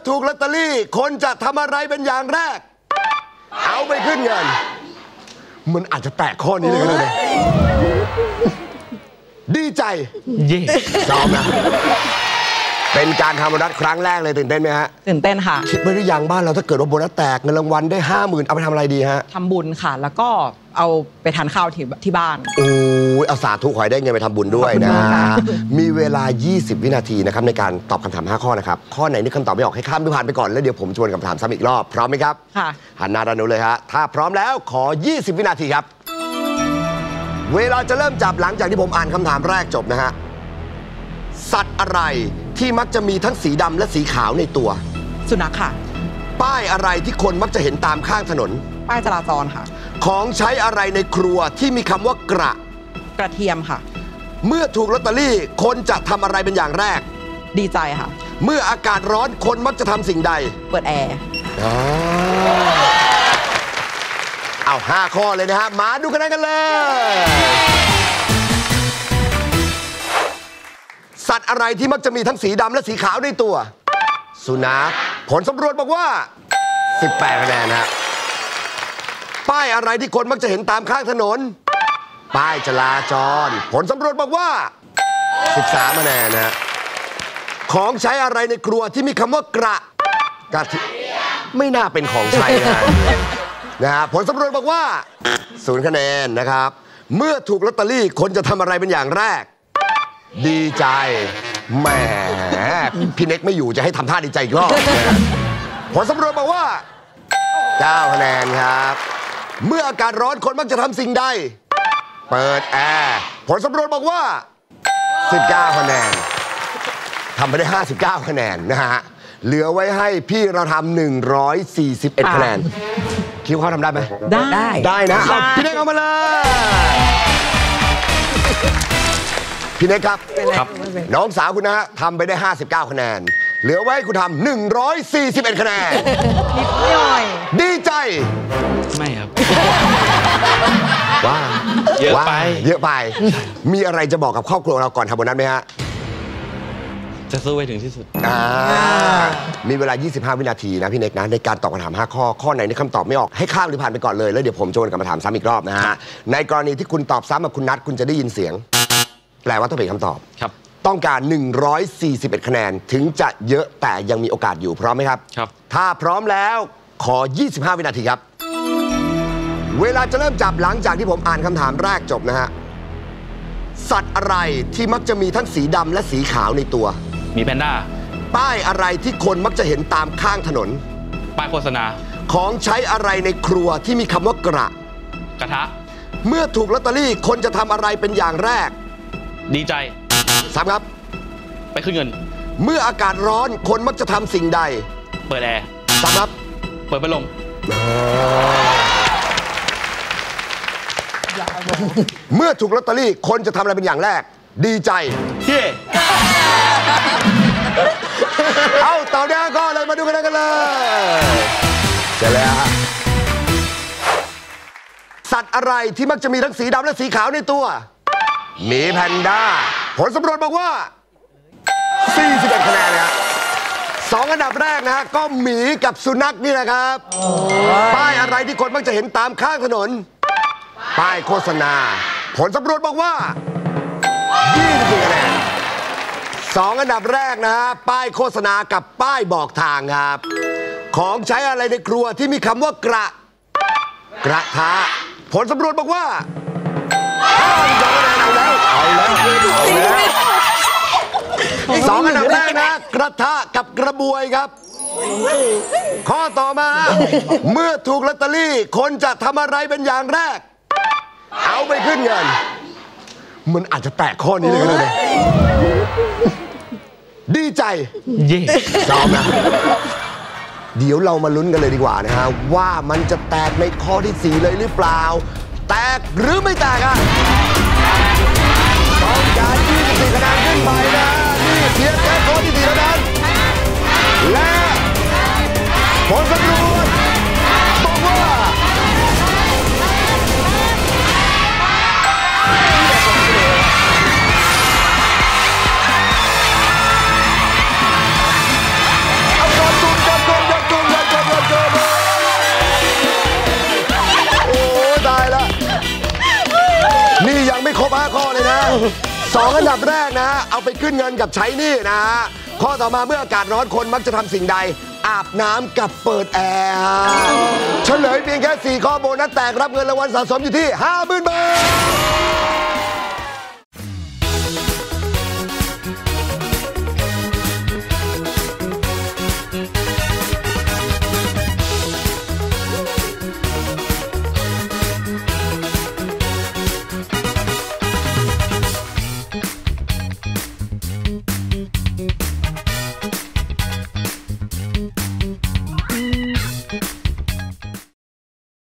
ถูกลอตเตอรี่คนจะทำอะไรเป็นอย่างแรกเอาไปขึ้นเงินมันอาจจะแตกข้อนี้เลยก็ได้ดีใจเย่ชอบนะเป็นการทำโบนัสครั้งแรกเลยตื่นเต้นไหมฮะตื่นเต้นค่ะคิดไว้หรือยังบ้านเราถ้าเกิดว่าโบนัสแตกเงินรางวัลได้ 50,000เอาไปทำอะไรดีฮะทำบุญค่ะแล้วก็เอาไปทานข้าวที่บ้านโอ้ยเอาสาธุขอให้ได้เงินไปทำบุญด้วยนะมีเวลา20วินาทีนะครับในการตอบคำถาม5ข้อนะครับข้อไหนนึกคำตอบไม่ออกให้ข้ามผ่านไปก่อนแล้วเดี๋ยวผมชวนคำถามซ้ำอีกรอบพร้อมไหมครับค่ะหันหน้าด้านนู้นเลยฮะถ้าพร้อมแล้วขอ20วินาทีครับเวลาจะเริ่มจับหลังจากที่ผมอ่านคำถามแรกจบนะฮะสัตว์อะไรที่มักจะมีทั้งสีดำและสีขาวในตัวสุนัขค่ะป้ายอะไรที่คนมักจะเห็นตามข้างถนนป้ายจราจรค่ะของใช้อะไรในครัวที่มีคำว่ากระเทียมค่ะเมื่อถูกลอตเตอรี่คนจะทำอะไรเป็นอย่างแรกดีใจค่ะเมื่ออากาศร้อนคนมักจะทำสิ่งใดเปิดแอร์เอา5 ข้อเลยนะฮะมาดูคะแนนกันเลยสัตว์อะไรที่มักจะมีทั้งสีดำและสีขาวในตัวสุนัขผลสำรวจบอกว่า18คะแนนฮะป้ายอะไรที่คนมักจะเห็นตามข้างถนนป้ายจราจรผลสำรวจบอกว่า13คะแนนฮะของใช้อะไรในครัวที่มีคำว่ากระเทียมไม่น่าเป็นของใช้นะฮะผลสำรวจบอกว่า0คะแนนนะครับเมื่อถูกลอตเตอรี่คนจะทำอะไรเป็นอย่างแรกดีใจแหมพี่เน็กไม่อยู่จะให้ทำท่าดีใจอีกรอบผลสำรวจบอกว่า9คะแนนครับเมื่ออากาศร้อนคนมักจะทำสิ่งใดเปิดแอร์ผลสำรวจบอกว่า19คะแนนทำไปได้59คะแนนนะฮะเหลือไว้ให้พี่เราทำ141คะแนนคิดว่าเขาทำได้ไหมได้นะเอาพี่เน็กเอามาเลยพี่เน็กครับน้องสาวคุณนะฮะทำไปได้59คะแนนเหลือไว้คุณทำ141คะแนนนิดหน่อยดีใจไม่ครับว้าเยอะไปมีอะไรจะบอกกับครอบครัวเราก่อนทำโบนัสไหมฮะจะสู้ไปถึงที่สุดมีเวลา25วินาทีนะพี่เน็กนะในการตอบคำถาม5ข้อไหนในคำตอบไม่ออกให้ข้ามหรือผ่านไปก่อนเลยแล้วเดี๋ยวผมจะวนกลับมาถามซ้ำอีกรอบนะฮะในกรณีที่คุณตอบซ้ำกับคุณนัทคุณจะได้ยินเสียงแปลว่าต้องเป็นคำตอบครับต้องการ141คะแนนถึงจะเยอะแต่ยังมีโอกาสอยู่พร้อมไหมครับครับถ้าพร้อมแล้วขอ25วินาทีครับเวลาจะเริ่มจับหลังจากที่ผมอ่านคำถามแรกจบนะฮะสัตว์อะไรที่มักจะมีทั้งสีดำและสีขาวในตัวมีแพนด้าป้ายอะไรที่คนมักจะเห็นตามข้างถนนป้ายโฆษณาของใช้อะไรในครัวที่มีคำว่ากระทะเมื่อถูกลอตเตอรี่คนจะทำอะไรเป็นอย่างแรกดีใจซ้ำครับไปขึ้นเงินเมื่ออากาศร้อนคนมักจะทำสิ่งใดเปิดแอร์ซ้ำครับเปิดพัดลมเมื่อถูกลอตเตอรี่คนจะทำอะไรเป็นอย่างแรกดีใจเย้เอาต่อเนื่องก็เลยมาดูกันเลยเสร็จแล้วสัตว์อะไรที่มักจะมีทั้งสีดำและสีขาวในตัวหมีแพนด้าผลสำรวจบอกว่า41คะแนนนะ2อันดับแรกนะฮะก็หมีกับสุนัขนี่แหละครับป้ายอะไรที่คนมักจะเห็นตามข้างถนนป้ายโฆษณาผลสำรวจบอกว่า20คะแนน2อันดับแรกนะฮะป้ายโฆษณากับป้ายบอกทางครับของใช้อะไรในครัวที่มีคำว่ากระทะผลสำรวจบอกว่า2อันดับแรกนะกระทะกับกระบวยครับข้อต่อมาเมื่อถูกลอตเตอรี่คนจะทำอะไรเป็นอย่างแรกเอาไปขึ้นเงินมันอาจจะแตกข้อนี้เลยก็ได้ดีใจเย่ชอบนะเดี๋ยวเรามาลุ้นกันเลยดีกว่านะฮะว่ามันจะแตกในข้อที่4เลยหรือเปล่าแตกหรือไม่แตกอ่ะต้องการ24คะแนนขึ้นไปนะนี่เพียงแค่ข้อที่4เท่านั้นและผลสำรวจบอกว่าเอาก่อนสุด 2 อันดับแรกนะฮะเอาไปขึ้นเงินกับใช้หนี้นะฮะข้อต่อมาเมื่ออากาศร้อนคนมักจะทำสิ่งใดอาบน้ำกับเปิดแอร์เฉลยเพียงแค่4 ข้อโบนัสแตกรับเงินรางวัลสะสมอยู่ที่ 50,000 บาท